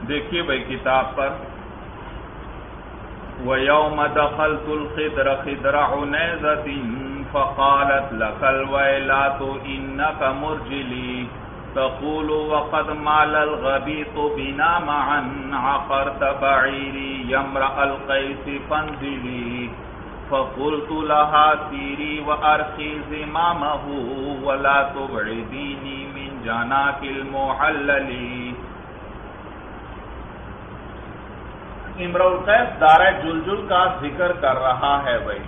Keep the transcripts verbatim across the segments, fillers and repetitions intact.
دیکھیے بھائی کتاب پر وَيَوْمَ دَخَلْتُ الْخِدْرَ خِدْرَ عُنَيْزَةٍ فَقَالَتْ لَكَ الْوَيْلَاتُ إِنَّكَ مُرْجِلِي تَقُولُ وَقَدْ مَالَ الْغَبِيطُ بِنَا مَعًا عَقَرْتَ بَعِيرِي يَمْرَأَ الْقَيْسِ فَانْزِلِي فَقُلْتُ لَهَا سِيرِي وَأَرْخِي زِمَامَهُ وَلَا تُبْعِدِينِي مِنْ جَنَاكِ الْمُحَلَّلِ۔ امرؤ القیس دارہ جلجل کا ذکر کر رہا ہے بھائی،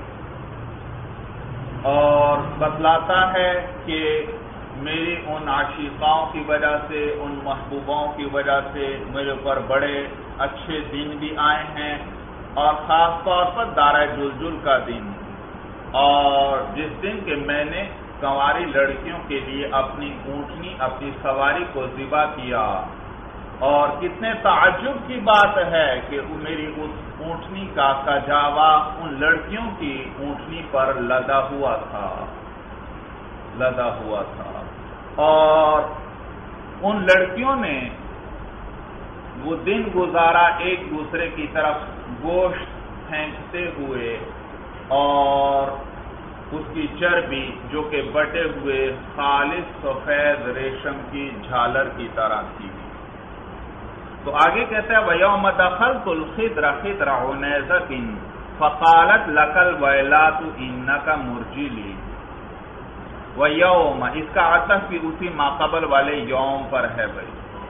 اور بتلاتا ہے کہ میری ان عاشقاؤں کی وجہ سے، ان محبوبوں کی وجہ سے میرے اوپر بڑے اچھے دن بھی آئے ہیں، اور خاص طور پر دارہ جلجل کا دن، اور جس دن کہ میں نے کنواری لڑکیوں کے لیے اپنی اونٹنی، اپنی سواری کو ذبح کیا۔ اور کتنے تعجب کی بات ہے کہ میری اس اونٹنی کا کجاوا ان لڑکیوں کی اونٹنی پر لدا ہوا تھا لدا ہوا تھا اور ان لڑکیوں نے وہ دن گزارا ایک دوسرے کی طرف گوشت پھینکتے ہوئے، اور اس کی چربی جو کہ بٹے ہوئے خالص سفید ریشم کی جھالر کی طرح تھی۔ تو آگے کہتا ہے وَيَوْمَ دَخَلْتُ الْخِدْرَ خِدْرَ عُنَيْزَةٍ فَقَالَتْ لَكَ الْوَيْلَاتُ إِنَّكَ مُرْجِلِي۔ وَيَوْمَ اس کا عطف بھی اسی ماقبل والے یوم پر ہے بھائی،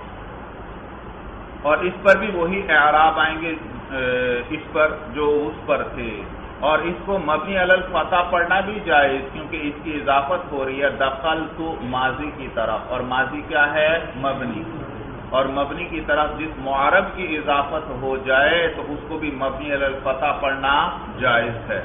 اور اس پر بھی وہی اعراب آئیں گے اس پر جو اس پر تھے، اور اس کو مبنی علی الفتح پڑھنا بھی جائز کیونکہ اس کی اضافت ہو رہی ہے دخلت ماضی کی طرف، اور ماضی کیا ہے؟ مبنی، اور مبنی کی طرف جس معرب کی اضافت ہو جائے تو اس کو بھی مبنی علی الفتح پڑھنا جائز ہے۔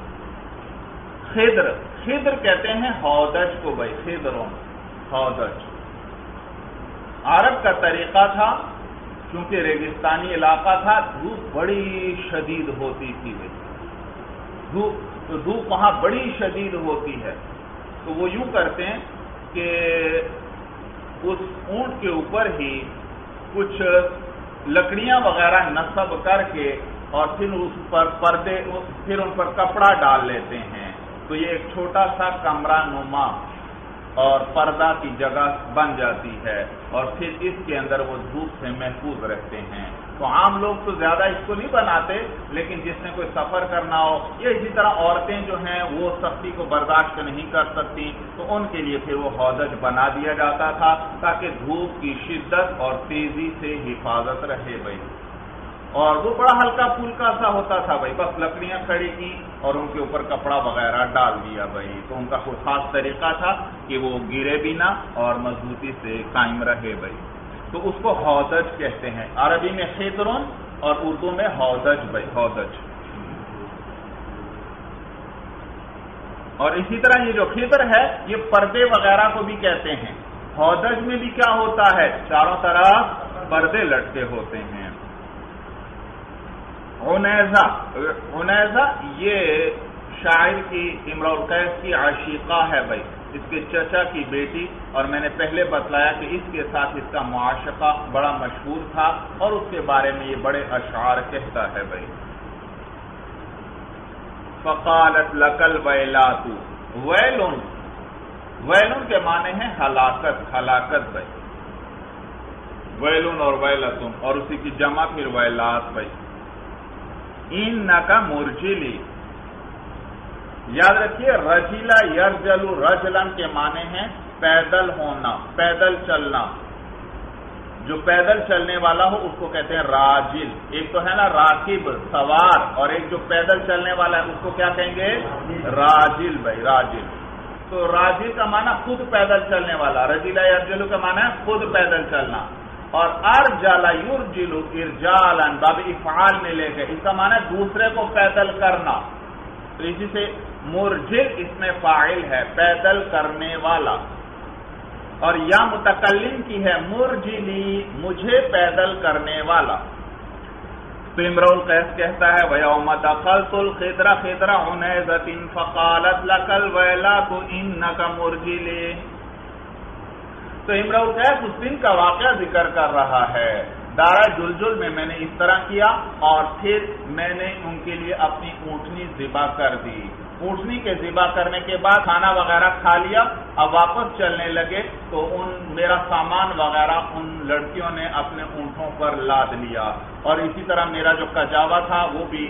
خضر خضر کہتے ہیں ہودج کو بھائی، خضرون ہودج۔ عرب کا طریقہ تھا، چونکہ ریگستانی علاقہ تھا، دھوپ بڑی شدید ہوتی تھی بھائی، دھوپ تو دھوپ وہاں بڑی شدید ہوتی ہے، تو وہ یوں کرتے ہیں کہ اس اونٹ کے اوپر ہی کچھ لکڑیاں وغیرہ نصب کر کے اور پھر اس پر پردے پھر ان پر کپڑا ڈال لیتے ہیں، تو یہ ایک چھوٹا سا کمرہ نما اور پردہ کی جگہ بن جاتی ہے، اور پھر اس کے اندر وہ دھوپ سے محفوظ رہتے ہیں۔ تو عام لوگ تو زیادہ اس کو نہیں بناتے، لیکن جس نے کوئی سفر کرنا ہو یا اسی طرح عورتیں جو ہیں وہ سختی کو برداشت نہیں کر سکتی تو ان کے لیے پھر وہ ہودج بنا دیا جاتا تھا تاکہ دھوپ کی شدت اور تیزی سے حفاظت رہے بھائی، اور وہ بڑا ہلکا پھلکا سا ہوتا تھا بھائی، بس لکڑیاں کھڑی کی اور ان کے اوپر کپڑا وغیرہ ڈال دیا بھائی، تو ان کا کوئی خاص طریقہ تھا کہ وہ گرے بھی نہ اور مضبوطی سے قائم رہے بھائی، تو اس کو ہودج کہتے ہیں، عربی میں خضرون اور اردو میں ہودج بھائی، ہودج۔ اور اسی طرح یہ جو خضر ہے یہ پردے وغیرہ کو بھی کہتے ہیں۔ ہودج میں بھی کیا ہوتا ہے؟ چاروں طرف پردے لٹکے ہوتے ہیں۔ عنیزہ عنیزہ یہ شاعر کی امرؤ القیس کی عاشقہ ہے بھائی، اس کے چچا کی بیٹی، اور میں نے پہلے بتلایا کہ اس کے ساتھ اس کا معاشقہ بڑا مشہور تھا، اور اس کے بارے میں یہ بڑے اشعار کہتا ہے بھائی۔ فقالت لک الویلات، ویلن ویلن کے معنی ہیں ہلاکت، ہلاکت بھائی، ویلن اور ویلتن، اور اسی کی جمع پھر ویلات بھائی۔ انکا مرجلی، یاد رکھیے رجلا یرجلو رجلن کے معنی ہیں پیدل ہونا، پیدل چلنا، جو پیدل چلنے والا ہو اس کو کہتے ہیں راجل۔ ایک تو ہے نا راکب سوار، اور ایک جو پیدل چلنے والا ہے اس کو کیا کہیں گے؟ راجل بھائی، راجل۔ تو راجل کا معنی خود پیدل چلنے والا، رجلا یرجلو کا معنی ہے خود پیدل چلنا، اور ارجل یرجلو ارجالا باب افعال میں لے گئے، اس کا معنی ہے دوسرے کو پیدل کرنا، تو اسی سے مرجل اس میں فاعل ہے پیدل کرنے والا، اور یا متکلم کی ہے مرجلی مجھے پیدل کرنے والا۔ تو امرؤ القیس کہتا ہے وَيَوْمَ دَخَلْتُ الْخِدْرَ خِدْرَ عُنَيْزَةٍ فَقَالَتْ لَكَ الْوَيْلَاتُ إِنَّكَ مُرْجِلِي۔ تو امرؤ القیس اس دن کا واقعہ ذکر کر رہا ہے دارا جلجل میں میں نے اس طرح کیا اور پھر میں نے ان کے لیے اپنی اونٹنی ذبح کر دی. اونٹنی کے ذبح کرنے کے بعد کھانا وغیرہ کھا لیا. اب واپس چلنے لگے تو ان میرا سامان وغیرہ ان لڑکیوں نے اپنے اونٹوں پر لاد لیا اور اسی طرح میرا جو کجاوا تھا وہ بھی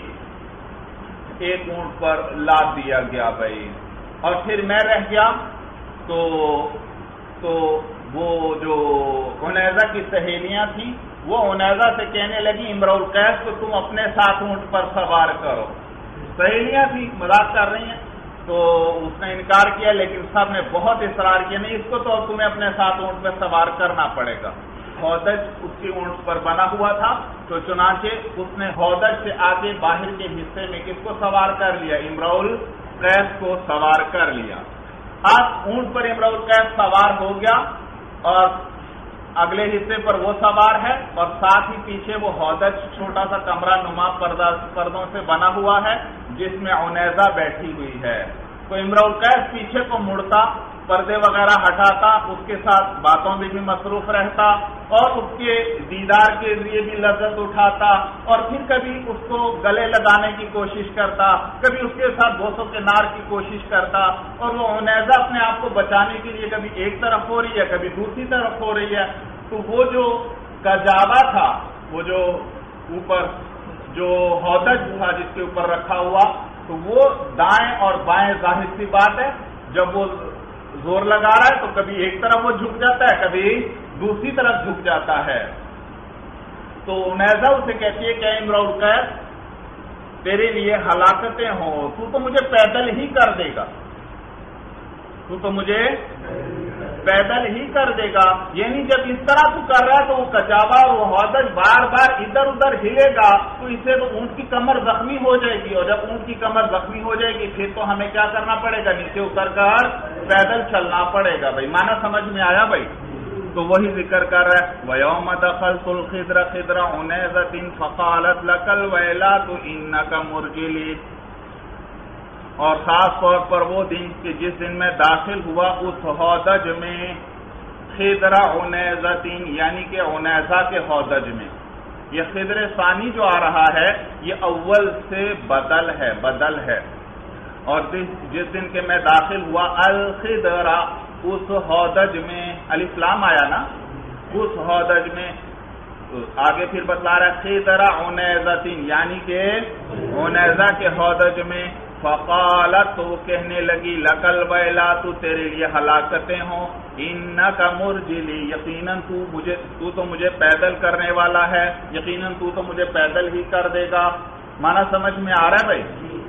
ایک اونٹ پر لاد دیا گیا بھائی. اور پھر میں رہ گیا تو تو وہ جو عنیزہ کی سہیلیاں تھیں وہ عنیزہ سے کہنے لگی امرؤ القیس کو تم اپنے ساتھ اونٹ پر سوار کرو. سہیلیاں تھی مذاق کر رہی ہیں تو اس نے انکار کیا لیکن سب نے بہت اصرار کیا نہیں اس کو تو تمہیں اپنے ساتھ اونٹ پر سوار کرنا پڑے گا. ہودج اس کی اونٹ پر بنا ہوا تھا تو چنانچہ اس نے ہودج سے آگے باہر کے حصے میں کس کو سوار کر لیا؟ امرؤ القیس کو سوار کر لیا. اب اونٹ پر امرؤ القیس سوار ہو گیا اور اگلے حصے پر وہ سوار ہے اور ساتھ ہی پیچھے وہ ہودج چھوٹا سا کمرہ نما پردوں سے بنا ہوا ہے جس میں عنیزہ بیٹھی ہوئی ہے. تو امرؤ القیس پیچھے کو مڑتا پردے وغیرہ ہٹاتا اس کے ساتھ باتوں میں بھی مصروف رہتا اور اس کے دیدار کے لیے بھی لذت اٹھاتا اور پھر کبھی اس کو گلے لگانے کی کوشش کرتا کبھی اس کے ساتھ بوسوں کے نار کی کوشش کرتا اور وہ عنیزہ اپنے آپ کو بچانے کے لیے کبھی ایک طرف ہو رہی ہے کبھی دوسری طرف ہو رہی ہے. تو وہ جو کجاوا تھا وہ جو اوپر جو ہودج تھا جس کے اوپر رکھا ہوا تو وہ دائیں اور بائیں ظاہر سی بات ہے جب وہ زور لگا رہا ہے تو کبھی ایک طرف وہ جھک جاتا ہے کبھی دوسری طرف جھک جاتا ہے. تو عنیزہ اسے کہتی ہے کہ امرؤ القیس تیرے لیے ہلاکتیں ہوں تو تو مجھے پیدل ہی کر دے گا تو تو مجھے پیدل ہی کر دے گا. یعنی جب اس طرح تو کر رہا ہے تو وہ کجاوا اور وہ ہودج بار بار ادھر ادھر ہلے گا تو اسے تو اونٹ کی کمر زخمی ہو جائے گی اور جب اونٹ کی کمر زخمی ہو جائے گی پھر تو ہمیں کیا کرنا پڑے گا نیچے اتر کر پیدل چلنا پڑے گا. بھائی مانا سمجھ میں آیا بھائی؟ تو وہی ذکر کر رہا ہے وَيَوْمَ دَخَلْتُ الْخِدْرَ خِدْرَ عُنَيْزَةٍ فَقَالَتْ لَكَ الْوَيْلَاتُ إِنَّكَ مُرْجِلِي. اور خاص طور پر وہ دن کہ جس دن میں داخل ہوا اس ہودج میں خدر عنیزۃ یعنی کہ عنیزہ کے ہودج میں. یہ خدر ثانی جو آ رہا ہے یہ اول سے بدل ہے بدل ہے اور جس دن کے میں داخل ہوا الخدر اس ہودج میں الف لام آیا نا اس ہودج میں آگے پھر بتلا رہا ہے خدر عنیزۃ یعنی کہ عنیزہ کے ہودج میں. فقالت تو وہ کہنے لگی لکل ویلا تو تیرے لیے ہلاکتیں ہوں انکا مرجلی یقیناً تو مجھے تو تو مجھے پیدل کرنے والا ہے یقیناً تو تو مجھے پیدل ہی کر دے گا. مانا سمجھ میں آ رہا ہے بھائی؟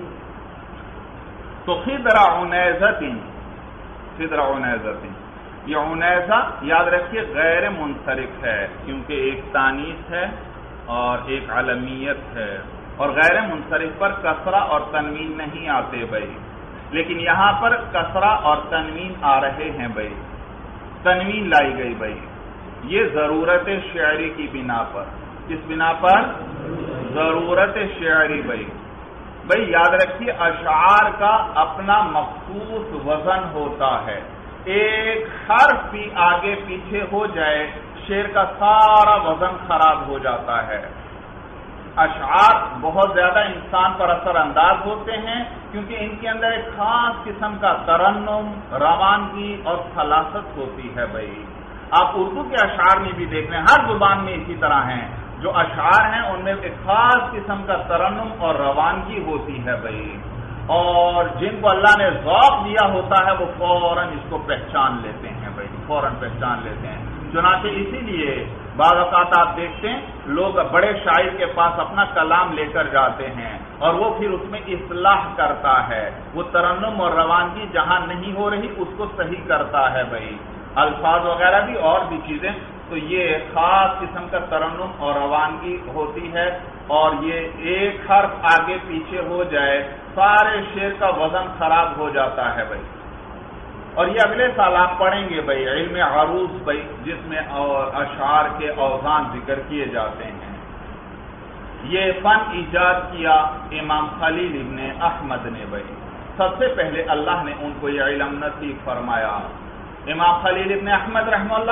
تو خدر عنیزۃ خدر عنیزۃ یہ عنیزہ یاد رکھیے غیر منصرف ہے کیونکہ ایک تانیث ہے اور ایک علمیت ہے اور غیر منصرف پر کسرہ اور تنوین نہیں آتے بھائی لیکن یہاں پر کسرہ اور تنوین آ رہے ہیں بھائی. تنوین لائی گئی بھائی یہ ضرورت شعری کی بنا پر. کس بنا پر؟ ضرورت شعری بھائی. بھائی یاد رکھیے اشعار کا اپنا مخصوص وزن ہوتا ہے. ایک حرف بھی آگے پیچھے ہو جائے شعر کا سارا وزن خراب ہو جاتا ہے. اشعار بہت زیادہ انسان پر اثر انداز ہوتے ہیں کیونکہ ان کے اندر ایک خاص قسم کا ترنم روانگی اور خلاصت ہوتی ہے بھائی. آپ اردو کے اشعار میں بھی دیکھ رہے ہیں ہر زبان میں اسی طرح ہیں جو اشعار ہیں ان میں ایک خاص قسم کا ترنم اور روانگی ہوتی ہے بھائی اور جن کو اللہ نے ذوق دیا ہوتا ہے وہ فوراً اس کو پہچان لیتے ہیں بھائی فوراً پہچان لیتے ہیں. چنانچہ اسی لیے بعض اوقات آپ دیکھتے ہیں لوگ بڑے شاعر کے پاس اپنا کلام لے کر جاتے ہیں اور وہ پھر اس میں اصلاح کرتا ہے وہ ترنم اور روانگی جہاں نہیں ہو رہی اس کو صحیح کرتا ہے بھائی الفاظ وغیرہ بھی اور بھی چیزیں. تو یہ خاص قسم کا ترنم اور روانگی ہوتی ہے اور یہ ایک حرف آگے پیچھے ہو جائے سارے شعر کا وزن خراب ہو جاتا ہے بھائی. اور یہ اگلے سال آپ پڑھیں گے بھائی علم عروض بھائی جس میں اشعار کے اوزان ذکر کیے جاتے ہیں. یہ فن ایجاد کیا امام خلیل ابن احمد نے بھائی. سب سے پہلے اللہ نے ان کو یہ علم نصیب فرمایا. امام خلیل ابن احمد رحمہ اللہ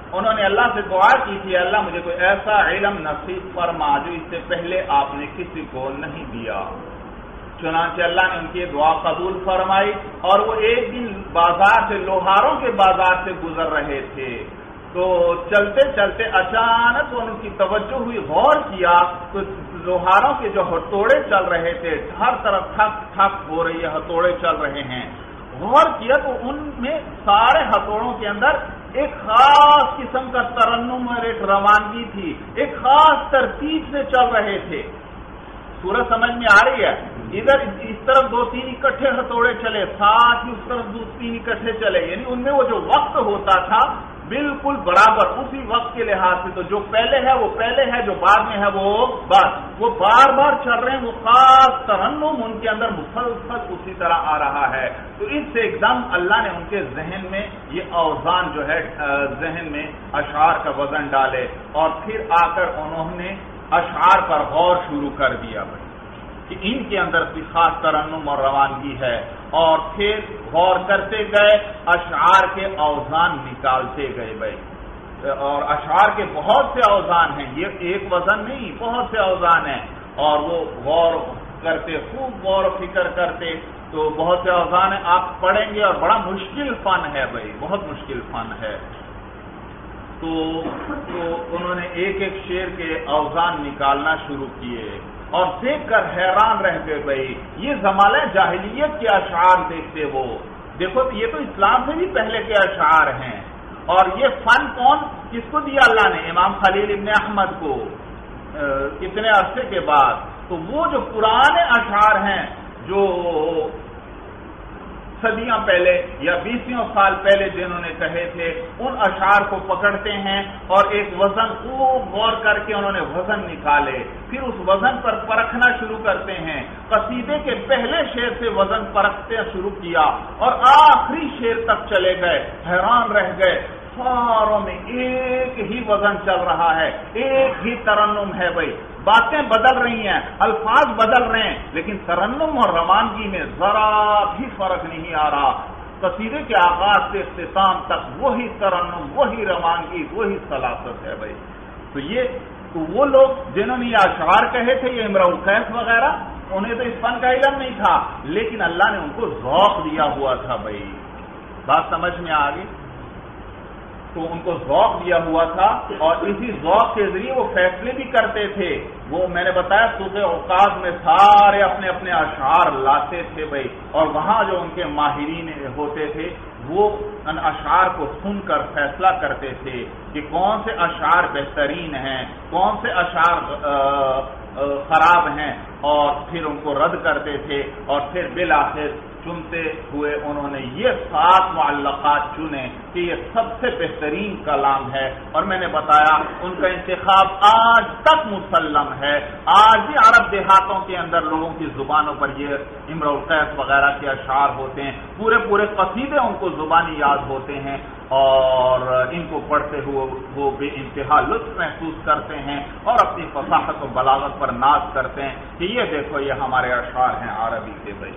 انہوں نے اللہ سے دعا کی تھی اللہ مجھے کوئی ایسا علم نصیب فرما جو اس سے پہلے آپ نے کسی کو نہیں دیا. چنانچہ اللہ نے ان کی دعا قبول فرمائی اور وہ ایک دن بازار سے لوہاروں کے بازار سے گزر رہے تھے تو چلتے چلتے اچانک ان کی توجہ ہوئی, غور کیا تو لوہاروں کے جو ہتھوڑے چل رہے تھے ہر طرف تھک تھک ہو رہی ہے, ہتھوڑے چل رہے ہیں. غور کیا تو ان میں سارے ہتھوڑوں کے اندر ایک خاص قسم کا ترنم اور ایک روانگی تھی, ایک خاص ترتیب سے چل رہے تھے. سورج سمجھ میں آ رہی ہے؟ ادھر اس طرف دو تین اکٹھے ہتھوڑے چلے, ساتھ ہی اس طرف دو تین اکٹھے چلے, یعنی ان میں وہ جو وقت ہوتا تھا بالکل برابر اسی وقت کے لحاظ سے. تو جو پہلے ہے وہ پہلے ہے, جو بعد میں ہے وہ بعد, وہ بار بار چل رہے ہیں. وہ خاص ترنم ان کے اندر مسلسل اسی طرح آ رہا ہے. تو اس سے ایک دم اللہ نے ان کے ذہن میں یہ اوزان جو ہے ذہن میں اشعار کا وزن ڈالے اور پھر آ کر انہوں نے اشعار پر غور شروع کر دیا بھائی کہ ان کے اندر بھی خاص ترنم اور روانگی ہے. اور پھر غور کرتے گئے, اشعار کے اوزان نکالتے گئے بھائی. اور اشعار کے بہت سے اوزان ہیں, یہ ایک وزن نہیں, بہت سے اوزان ہیں. اور وہ غور کرتے, خوب غور و فکر کرتے, تو بہت سے اوزان ہیں, آپ پڑھیں گے اور بڑا مشکل فن ہے بھائی, بہت مشکل فن ہے. تو, تو انہوں نے ایک ایک شعر کے اوزان نکالنا شروع کیے اور دیکھ کر حیران رہ گئے بھائی. یہ زمانہ جاہلیت کے اشعار دیکھتے وہ, دیکھو یہ تو اسلام سے بھی پہلے کے اشعار ہیں. اور یہ فن کون کس کو دیا اللہ نے؟ امام خلیل ابن احمد کو کتنے عرصے کے بعد. تو وہ جو پرانے اشعار ہیں جو صدیاں پہلے یا بیسوں سال پہلے جنہوں نے کہے تھے, ان اشعار کو پکڑتے ہیں اور ایک وزن خوب غور کر کے انہوں نے وزن نکالے. پھر اس وزن پر پرکھنا شروع کرتے ہیں. قصیدے کے پہلے شعر سے وزن پرکھتے شروع کیا اور آخری شعر تک چلے گئے. حیران رہ گئے, ساروں میں ایک ہی وزن چل رہا ہے, ایک ہی ترنم ہے بھائی. باتیں بدل رہی ہیں, الفاظ بدل رہے ہیں, لیکن ترنم اور روانگی میں ذرا بھی فرق نہیں آ رہا. قصیدے کے آغاز سے اختتام تک وہی ترنم, وہی روانگی, وہی سلاست ہے بھائی. تو یہ تو وہ لوگ جنہوں نے یہ اشعار کہے تھے, یہ امرؤ القیس وغیرہ, انہیں تو اس فن کا علم نہیں تھا, لیکن اللہ نے ان کو ذوق دیا ہوا تھا بھائی. بات سمجھ میں آ گئی؟ تو ان کو ذوق دیا ہوا تھا اور اسی ذوق کے ذریعے وہ فیصلے بھی کرتے تھے. وہ میں نے بتایا سوق اوقات میں سارے اپنے اپنے اشعار لاتے تھے بھائی, اور وہاں جو ان کے ماہرین ہوتے تھے وہ ان اشعار کو سن کر فیصلہ کرتے تھے کہ کون سے اشعار بہترین ہیں, کون سے اشعار خراب ہیں, اور پھر ان کو رد کرتے تھے. اور پھر بالآخر چنتے ہوئے انہوں نے یہ سات معلقات چنے کہ یہ سب سے بہترین کلام ہے. اور میں نے بتایا ان کا انتخاب آج تک مسلم ہے. آج بھی عرب دیہاتوں کے اندر لوگوں کی زبانوں پر یہ امرؤ القیس وغیرہ کے اشعار ہوتے ہیں, پورے پورے قصیدے ان کو زبانی یاد ہوتے ہیں اور ان کو پڑھتے ہوئے وہ بے انتہا لطف محسوس کرتے ہیں اور اپنی فصاحت و بلاغت پر ناز کرتے ہیں کہ یہ دیکھو یہ ہمارے اشعار ہیں عربی کے بھائی.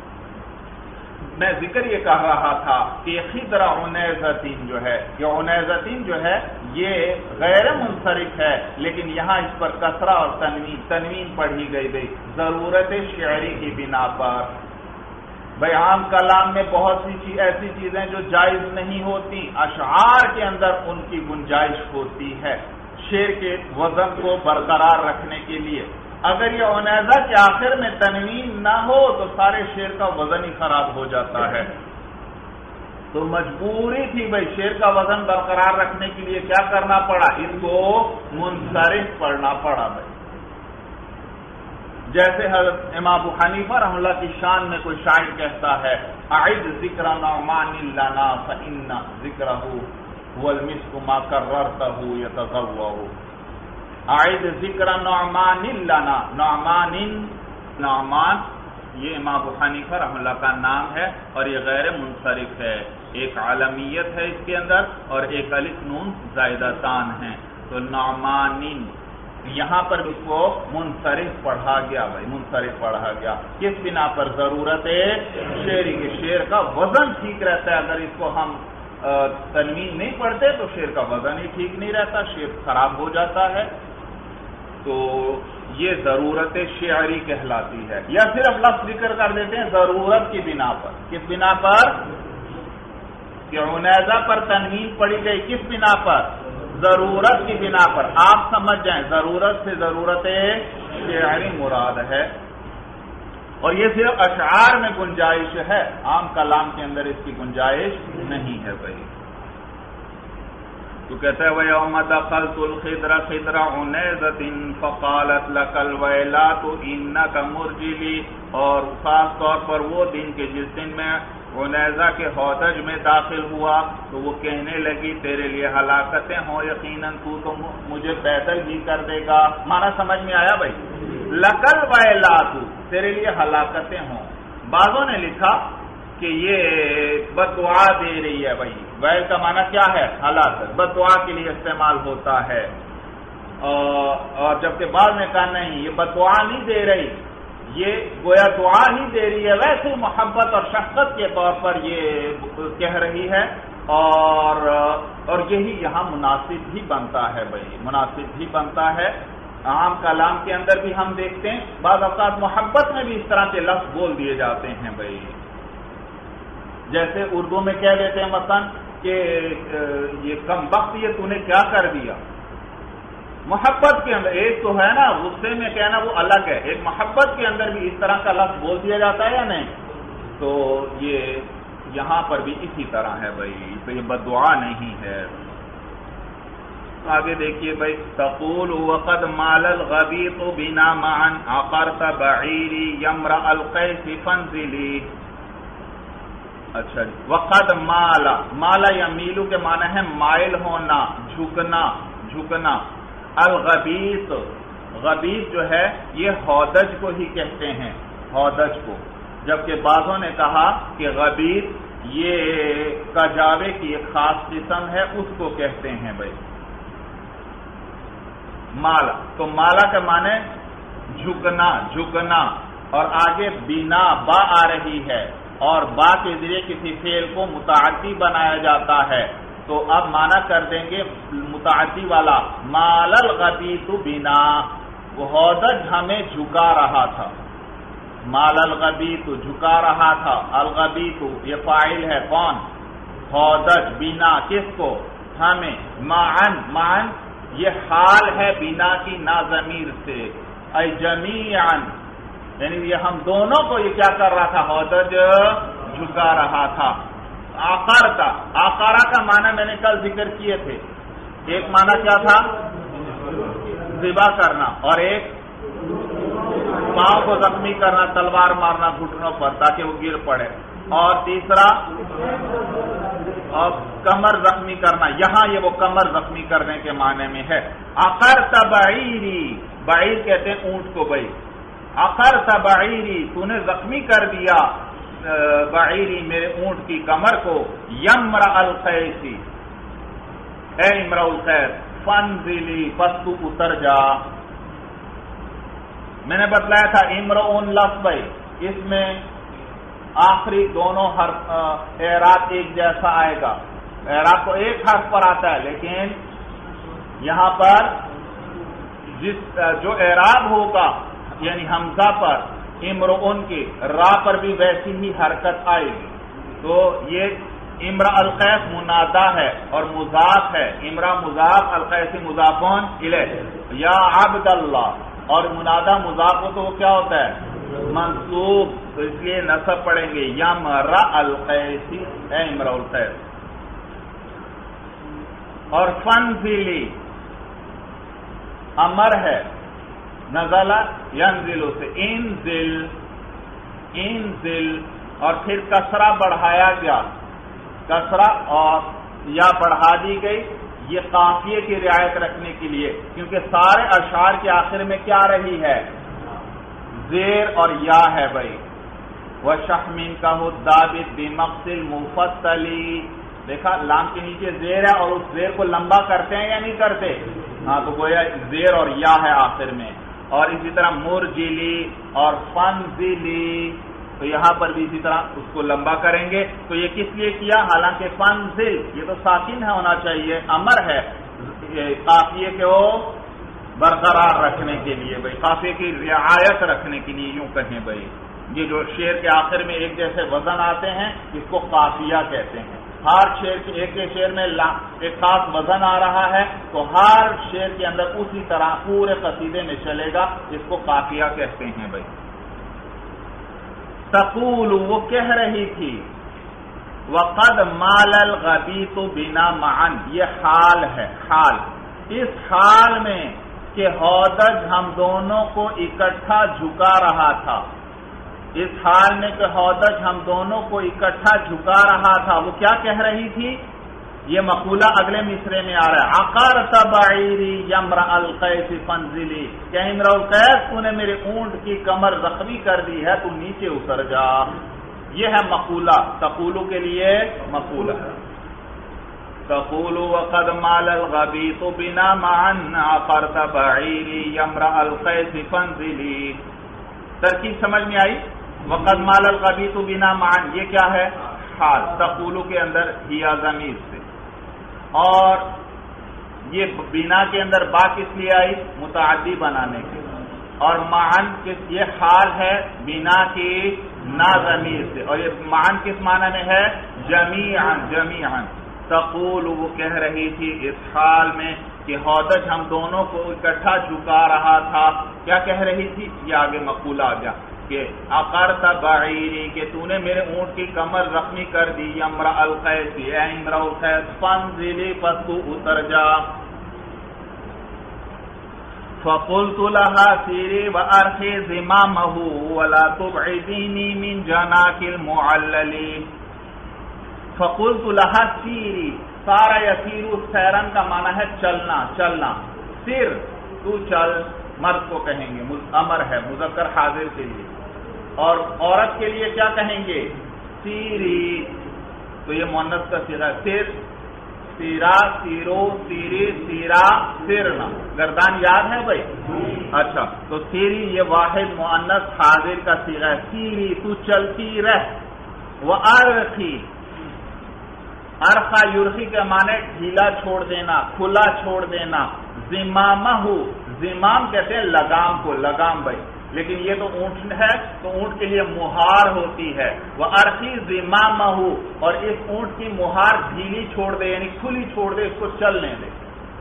میں ذکر یہ کہہ رہا تھا کہ خضر عنیزتین جو ہے, یہ عنیزتین جو ہے یہ غیر منصرف ہے, لیکن یہاں اس پر کسرہ اور تنوین تنوین پڑھی گئی گئی ضرورت شعری کی بنا پر. بھائی عام کلام میں بہت سی چیز ایسی چیزیں جو جائز نہیں ہوتی, اشعار کے اندر ان کی گنجائش ہوتی ہے شعر کے وزن کو برقرار رکھنے کے لیے. اگر یہ عنیزہ کے آخر میں تنوین نہ ہو تو سارے شعر کا وزن ہی خراب ہو جاتا ہے. تو مجبوری تھی بھائی شعر کا وزن برقرار رکھنے کے لیے کیا کرنا پڑا, اس کو منصرف پڑھنا پڑا بھائی. جیسے حضرت امام ابو حنیفہ رحمہ اللہ کی شان میں کوئی شاعر کہتا ہے, اعد ذکر نعمان لنا فإن ذکرہ هو المسک ما کررتہ یتضوع. اعد ذکر نعمان لنا, نعمان نعمان یہ امام ابو حنیفہ رحمہ اللہ کا نام ہے اور یہ غیر منصرف ہے. ایک عالمیت ہے اس کے اندر اور ایک الف نون زائدتان ہیں. تو نعمان یہاں پر اس کو منصرف پڑھا گیا بھائی, منصرف پڑھا گیا. کس بنا پر؟ ضرورت شعری کے شعر کا وزن ٹھیک رہتا ہے اگر اس کو ہم تنوین نہیں پڑھتے تو شعر کا وزن ہی ٹھیک نہیں رہتا، شعر خراب ہو جاتا ہے. تو یہ ضرورت شعری کہلاتی ہے. یا صرف لفظ ذکر کر دیتے ہیں ضرورت کی بنا پر. کس بنا پر؟ کہ عنیزہ پر تنوین پڑی گئی. کس بنا پر؟ ضرورت کی بنا پر. آپ سمجھ جائیں ضرورت سے ضرورت شعری مراد ہے، اور یہ صرف اشعار میں گنجائش ہے، عام کلام کے اندر اس کی گنجائش نہیں ہے. بھائی تو کہتا ہے وَيَوْمَ دَخَلْتُ الْخِدْرَ خِدْرَ عُنَيْزَةٍ فَقَالَتْ لَكَ الْوَيْلَاتُ إِنَّكَ مُرْجِلِي. اور خاص طور پر وہ دن کے جس دن میں عنیزہ کے ہودج میں داخل ہوا تو وہ کہنے لگی تیرے لیے ہلاکتیں ہوں، یقیناً تو تو مجھے پیدل ہی کر دے گا. معنی سمجھ میں آیا بھائی؟ لَكَ الْوَيْلَاتُ تیرے لیے ہلاکتیں ہوں. بعضوں نے لکھا کہ یہ بد دعا دے رہی ہے. بھائی ویل کا معنی کیا ہے؟ ہلاکت. بد دعا کے لیے استعمال ہوتا ہے. اور جبکہ بعض نے کہا نہیں، یہ بد دعا نہیں دے رہی، یہ گویا دعا ہی دے رہی ہے، ویسے محبت اور شفقت کے طور پر یہ کہہ رہی ہے. اور اور یہی یہاں مناسب ہی بنتا ہے. بھائی مناسب ہی بنتا ہے. عام کلام کے اندر بھی ہم دیکھتے ہیں بعض اوقات محبت میں بھی اس طرح کے لفظ بول دیے جاتے ہیں. بھائی جیسے اردو میں کہہ دیتے ہیں مثلا کہ یہ کم وقت یہ تو نے کیا کر دیا. محبت کے اندر ایک تو ہے نا غصے میں کہنا، وہ الگ ہے. ایک محبت کے اندر بھی اس طرح کا لفظ بول دیا جاتا ہے یا نہیں؟ تو یہ یہاں پر بھی اسی طرح ہے. بھائی تو یہ بد دعا نہیں ہے. آگے دیکھیے بھائی تقول وقد مال الغبیط بنا معا عقرت بعیری یمرأ القیس فانزلی. اچھا جی، وقد مالا. مالا یا میلو کے معنی ہے مائل ہونا، جھکنا جھکنا. الغبیط، غبیط جو ہے یہ ہودج کو ہی کہتے ہیں، ہودج کو. جبکہ بعضوں نے کہا کہ غبیط یہ کجاوے کی ایک خاص قسم ہے، اس کو کہتے ہیں. بھائی مالا تو مالا کا معنی جھکنا جھکنا. اور آگے بنا با آ رہی ہے، اور با کے ذریعے کسی فعل کو متعدی بنایا جاتا ہے. تو اب معنی کر دیں گے متعدی والا مال الغبیط بنا، وہ ہودج ہمیں جھکا رہا تھا. مال الغبیط جھکا رہا تھا. الغبیط یہ فاعل ہے، کون؟ ہودج. بنا کس کو؟ ہمیں. معن معن یہ حال ہے بنا کی نا ضمیر سے. ای جمیعن یعنی یہ ہم دونوں کو یہ کیا کر رہا تھا؟ ہودج جھکا رہا تھا. آقارتا، آقارا کا معنی میں نے کل ذکر کیے تھے. ایک معنی کیا تھا؟ ذبح کرنا، اور ایک پاؤں کو زخمی کرنا، تلوار مارنا گھٹنوں پر تاکہ وہ گر پڑے. اور تیسرا اور کمر زخمی کرنا. یہاں یہ وہ کمر زخمی کرنے کے معنی میں ہے. عقرت بعیری، بعیر کہتے ہیں اونٹ کو. بھائی عقرت بعیری تو نے زخمی کر دیا بعیری میرے اونٹ کی کمر کو. یمرأ القیسی اے امرأ القیس فانزلی پس تو اتر جا. میں نے بتلایا تھا امرؤن لفظ بھائی اس میں آخری دونوں حرف اعراب ایک جیسا آئے گا. اعراب تو ایک حرف پر آتا ہے، لیکن یہاں پر جس جو اعراب ہوگا یعنی حمزہ پر امرؤن کی، را پر بھی ویسی ہی حرکت آئے گی. تو یہ امرأ القیس منادا ہے اور مضاف ہے. امرأ مضاف، القیس مضافون الیہ. یا عبد اللہ، اور منادا مضاف ہو تو وہ کیا ہوتا ہے؟ منصوب. تو اس لیے نصب پڑھیں گے یمرأ القیس اے امرأ القیس. اور فانزلی امر ہے، نزل ینزل سے انزل انزل. اور پھر کسرہ بڑھایا گیا، کسرہ اور یا بڑھا دی گئی یہ قافیے کی رعایت رکھنے کے لیے، کیونکہ سارے اشعار کے آخر میں کیا رہی ہے؟ زیر اور یا ہے. بھائی وَشَحْمٍ كَهُدَّابِدْ بِمَقْصِلْ مُفَصَّلِ. دیکھا لام کے نیچے زیر ہے، اور اس زیر کو لمبا کرتے ہیں یا نہیں کرتے؟ ہاں تو گویا زیر اور یا ہے آخر میں. اور اسی طرح مرجلی اور فنزلی تو یہاں پر بھی اسی طرح اس کو لمبا کریں گے. تو یہ کس لیے کیا؟ حالانکہ فنزل یہ تو ساکن ہے ہونا چاہیے، امر ہے قافیے کو برقرار رکھنے کے لیے، بھائی قافیے کی رعایت رکھنے کے لیے یوں کہیں. بھائی یہ جو شعر کے آخر میں ایک جیسے وزن آتے ہیں اس کو قافیہ کہتے ہیں. ہر شعر کے ایک ایک شعر میں ایک خاص وزن آ رہا ہے تو ہر شعر کے اندر اسی طرح پورے قصیدے میں چلے گا، اس کو قافیہ کہتے ہیں. بھائی تقول وہ کہہ رہی تھی وقد مال الغبیط بنا معا، یہ حال ہے، حال اس حال میں کہ ہودج ہم دونوں کو اکٹھا جھکا رہا تھا، اس حال میں کہ ہودج ہم دونوں کو اکٹھا جھکا رہا تھا. وہ کیا کہہ رہی تھی؟ یہ مقولہ اگلے مصرے میں آ رہا ہے. عقرت بعیری یمرأ القیس فانزلی، کہ امرؤ القیس تو نے میرے اونٹ کی کمر زخمی کر دی ہے، تو نیچے اتر جا. یہ ہے مقولہ، تقولو کے لیے مقولہ ہے. تقول وقد مال الغبیط بنا معا عقرت بعیری یمرأ القیس فانزلی. ترکیب سمجھ میں آئی؟ وقد مال الغبیط بنا معا یہ کیا ہے؟ حال. تقولو کے اندر ہیا ضمیر سے، اور یہ بنا کے اندر با کس لیے آئی؟ متعدی بنانے کے، اور معن کس یہ حال ہے بنا کی نا ضمیر سے، اور یہ معن کس معنی میں ہے؟ جمیعا جمیعا. تقول وہ کہہ رہی تھی اس حال میں کہ ہودج ہم دونوں کو اکٹھا جھکا رہا تھا. کیا کہہ رہی تھی؟ یہ آگے مقولہ آ گیا کہ عقرت بعیری کہ تو نے میرے اونٹ کی کمر زخمی کر دی، یمرأ القیس اے امرؤ القیس فانزلی پس تو اتر جا. فقلت لها سیری وارخی زمامه ولا تبعدینی من جناک المعللی. فقلت لها سیری، سارا یسیر سیرن کا معنی ہے چلنا چلنا. سیر تو چل، مرد کو کہیں گے، امر ہے مذکر حاضر کے لیے، اور عورت کے لیے کیا کہیں گے؟ سیری. تو یہ مؤنث کا صیغہ سیر، سیرا، سیرو، سیری، سیرا، سیرنا. گردان یاد ہے بھائی؟ اچھا، تو سیری یہ واحد مؤنث حاضر کا صیغہ ہے. سیری تو چلتی رہ. وارخی، ارخا یرخی کے معنی ڈھیلا چھوڑ دینا، کھلا چھوڑ دینا. زمامہ، زمام کہتے ہیں لگام کو، لگام بھائی، لیکن یہ تو اونٹ ہے تو اونٹ کے لیے مہار ہوتی ہے. وہ ارخی زمامہ، اور اس اونٹ کی مہار ڈھیلی چھوڑ دے یعنی کھلی چھوڑ دے، اس کو چلنے دے.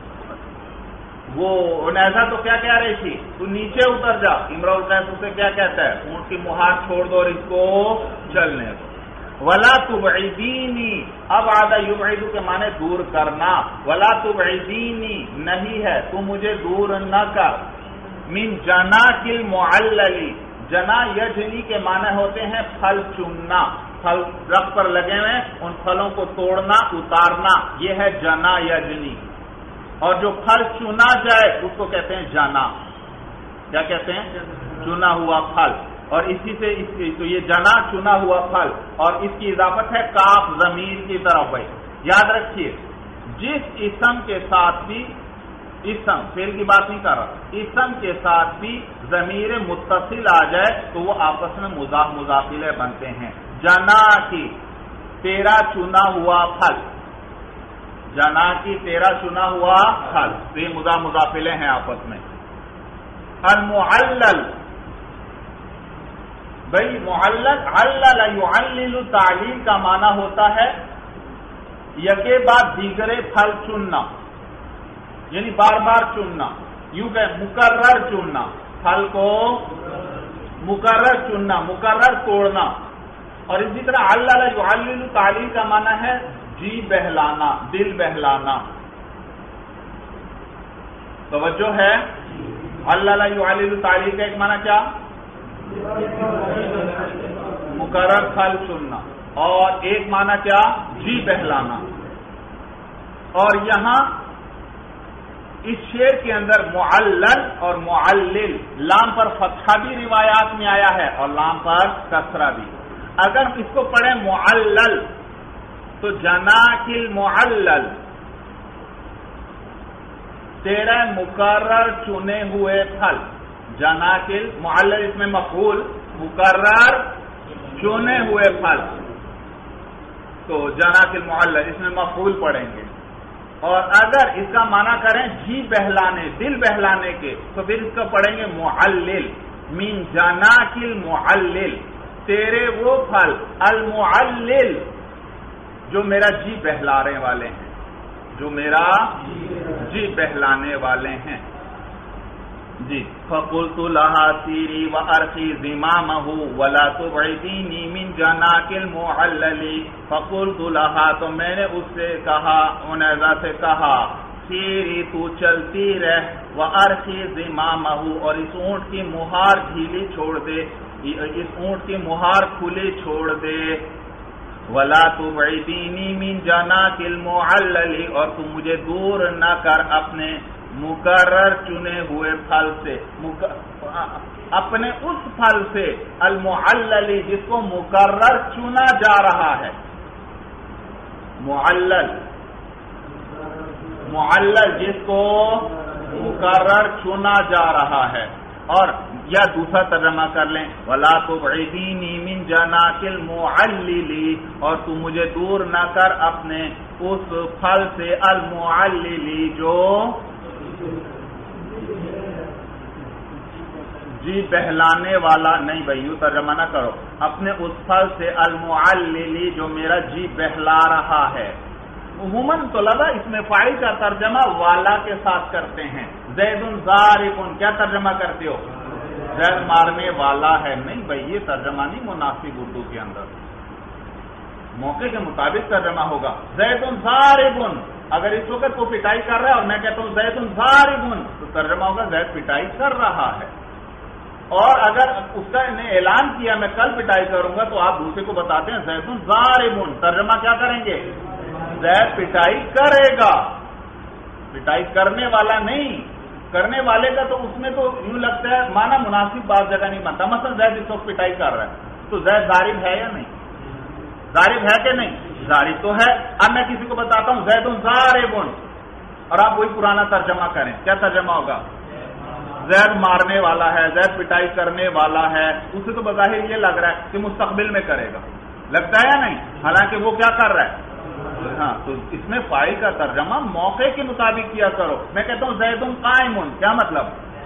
وہ نیزا تو کیا کہہ رہی تھی؟ تو نیچے اتر جا. امرؤ القیس اسے کیا کہتا ہے؟ اونٹ کی مہار چھوڑ دو اور اس کو چلنے دو. ولا تبعدینی، اب آدھا یبعد کے معنی دور کرنا. ولا تبعدینی نہیں ہے تو مجھے دور نہ کر. من جناک المعللی، جنا یجنی کے معنی ہوتے ہیں پھل چننا، پھل درخت پر لگے ہوئے ان پھلوں کو توڑنا اتارنا، یہ ہے جنا یجنی. اور جو پھل چنا جائے اس کو کہتے ہیں جنا. کیا کہتے ہیں؟ چنا ہوا پھل. اور اسی سے اس کی تو یہ جنا چنا ہوا پھل، اور اس کی اضافت ہے کاف ضمیر کی طرف. بھائی یاد رکھیے جس اسم کے ساتھ بھی، اسم فعل کی بات نہیں کر رہا، اسم کے ساتھ بھی ضمیر متصل آ جائے تو وہ آپس میں مضاف مضافلے بنتے ہیں. جنا کی تیرا چنا ہوا پھل، جنا کی تیرا چنا ہوا پھل، تو یہ مضاف مضافلے ہیں آپس میں. المعلل، بھائی معلل، علل یعلل تعلیل کا معنی ہوتا ہے یکے بعد دیگرے پھل چننا، یعنی بار بار چننا. یوں کہ مکرر چننا، پھل کو مکرر چننا، مکرر توڑنا. اور اسی طرح علل یعلل تعلیل کا معنی ہے جی بہلانا، دل بہلانا. توجہ ہے؟ علل یعلل تعلیل کا ایک معنی کیا؟ مقرر پھل چننا، اور ایک معنی کیا؟ جی بہلانا. اور یہاں اس شعر کے اندر معلل اور معلل، لام پر فتحہ بھی روایات میں آیا ہے اور لام پر کسرہ بھی. اگر اس کو پڑھیں معلل تو جناک المعلل، تیرے مقرر چنے ہوئے پھل. جناک المعلل اس میں مفعول، مقرر چنے ہوئے پھل، تو جناک المعلل اس میں مفعول پڑھیں گے، اور اگر اس کا معنی کریں جی بہلانے، دل بہلانے کے، تو پھر اس کا پڑھیں گے معلل، من جناک المعلل، تیرے وہ پھل المعلل جو میرا جی بہلانے والے ہیں، جو میرا جی بہلانے والے ہیں جی۔ فقلت لها سیری وارخی زمامہ ولا تبعدینی من جناک المعلل، فقلت لها، تو میں نے اس سے کہا، عنیزہ سے کہا، سیری تو چلتی رہ، وارخی زمامہ، اور اس اونٹ کی مہار ڈھیلی چھوڑ دے، اس اونٹ کی مہار کھلی چھوڑ دے، ولا تبعدینی من جناک المعلل، اور تم مجھے دور نہ کر اپنے مقرر چنے ہوئے پھل سے، اپنے اس پھل سے المعلل جس کو مقرر چنا جا رہا ہے، معلل معلل جس کو مقرر چنا جا رہا ہے، اور یا دوسرا ترجمہ کر لیں ولا تبعدینی من جناک المعلل، اور تو مجھے دور نہ کر اپنے اس پھل سے المعلل جو جی بہلانے والا، نہیں بھائی یوں ترجمہ نہ کرو، اپنے اس پھل سے المعلل جو میرا جی بہلا رہا ہے۔ عموماً طلبہ اس میں فاعل کا ترجمہ والا کے ساتھ کرتے ہیں، زید ضارب، کیا ترجمہ کرتے ہو؟ زید مارنے والا ہے، نہیں بھائی یہ ترجمہ نہیں مناسب اردو کے اندر، موقع کے مطابق ترجمہ ہوگا۔ زید ضارب، اگر اس وقت وہ پٹائی کر رہا ہے اور میں کہتا ہوں زید ضارب، تو ترجمہ ہوگا زید پٹائی کر رہا ہے، اور اگر اس کا نے اعلان کیا میں کل پٹائی کروں گا تو آپ دوسرے کو بتاتے ہیں زید ضارب، ترجمہ کیا کریں گے؟ زید پٹائی کرے گا، پٹائی کرنے والا نہیں، کرنے والے کا تو اس میں تو یوں لگتا ہے معنی مناسب بعض جگہ نہیں بنتا، مثلا زید اس وقت پٹائی کر رہا ہے تو زید ضارب ہے یا نہیں؟ ضارب ہے کہ نہیں؟ ضارب تو ہے۔ اب میں کسی کو بتاتا ہوں زید ضارب، اور آپ وہی پرانا ترجمہ کریں، کیا ترجمہ ہوگا؟ زید مارنے والا ہے، زید پٹائی کرنے والا ہے، اسے تو بظاہر یہ لگ رہا ہے کہ مستقبل میں کرے گا، لگتا ہے یا نہیں؟ حالانکہ وہ کیا کر رہا ہے؟ ہاں، تو اس میں فاعل کا ترجمہ موقع کے مطابق کیا کرو۔ میں کہتا ہوں زید قائم، کیا مطلب؟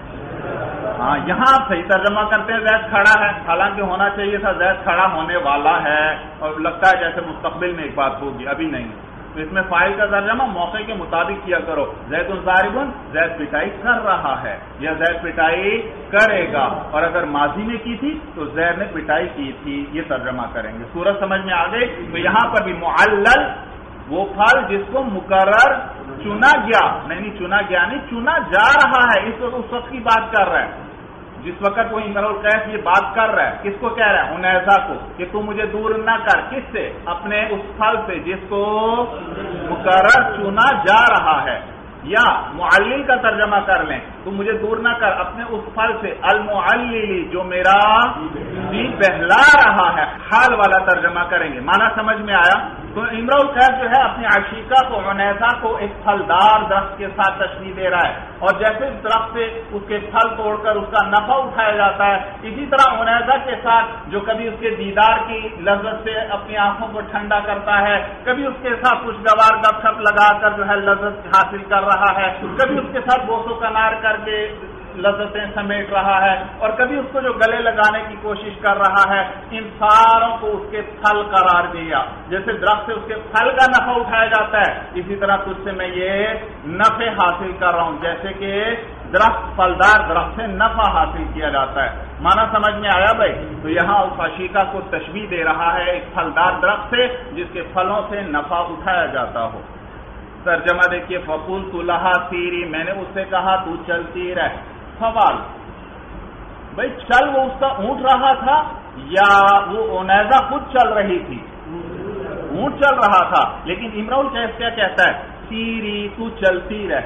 ہاں یہاں آپ صحیح ترجمہ کرتے ہیں زید کھڑا ہے، حالانکہ ہونا چاہیے تھا زید کھڑا ہونے والا ہے، اور لگتا ہے جیسے مستقبل میں ایک بات ہوگی، ابھی نہیں۔ تو اس میں فاعل کا ترجمہ موقع کے مطابق کیا کرو، زید ضارب، زید پٹائی کر رہا ہے یا زید پٹائی کرے گا، اور اگر ماضی میں کی تھی تو زید نے پٹائی کی تھی، یہ ترجمہ کریں گے۔ سورج سمجھ میں آ گئی؟ تو یہاں پر بھی معلل وہ پھل جس کو مقرر چنا گیا، نہیں نہیں چنا گیا نہیں، چنا جا رہا ہے، اس وقت اس وقت کی بات کر رہا ہے جس وقت وہ امرؤ القیس یہ بات کر رہا ہے، کس کو کہہ رہا ہے؟ عنیزہ کو، کہ تو مجھے دور نہ کر، کس سے؟ اپنے اس پھل سے جس کو مقرر چنا جا رہا ہے، یا معلل کا ترجمہ کر لیں تو مجھے دور نہ کر اپنے اس پھل سے المعلل جو میرا جی بہلا رہا ہے، حال والا ترجمہ کریں گے۔ معنی سمجھ میں آیا؟ تو امرؤ القیس جو ہے اپنی عشیقہ کو، عنیزہ کو ایک پھلدار درخت کے ساتھ تشبیہ دے رہا ہے، اور جیسے اس درخت سے اس کے پھل توڑ کر اس کا نفع اٹھایا جاتا ہے، اسی طرح عنیزہ کے ساتھ جو کبھی اس کے دیدار کی لذت سے اپنی آنکھوں کو ٹھنڈا کرتا ہے، کبھی اس کے ساتھ خوشگوار گپ شپ لگا کر جو ہے لذت حاصل کر رہا ہے، کبھی اس کے ساتھ بوس و کنار کر کے لذتیں سمیٹ رہا ہے، اور کبھی اس کو جو گلے لگانے کی کوشش کر رہا ہے، ان ساروں کو اس کے پھل قرار دیا۔ جیسے درخت سے اس کے پھل کا نفع اٹھایا جاتا ہے، اسی طرح تجھ سے میں یہ نفع حاصل کر رہا ہوں، جیسے کہ درخت پھلدار درخت سے نفع حاصل کیا جاتا ہے۔ معنی سمجھ میں آیا بھائی؟ تو یہاں اس عشیقہ کو تشبیہ دے رہا ہے ایک پھلدار درخت سے جس کے پھلوں سے نفع اٹھایا جاتا ہو۔ ترجمہ دیکھیے، فقلت لها سیری، میں نے اس سے کہا تو چلتی رہ۔ سوال بھائی چل وہ اس کا اونٹ رہا تھا یا وہ عنیزہ خود چل رہی تھی؟ اونٹ چل رہا تھا، لیکن امرؤ القیس کیا کہتا ہے؟ سیری تو چلتی رہ۔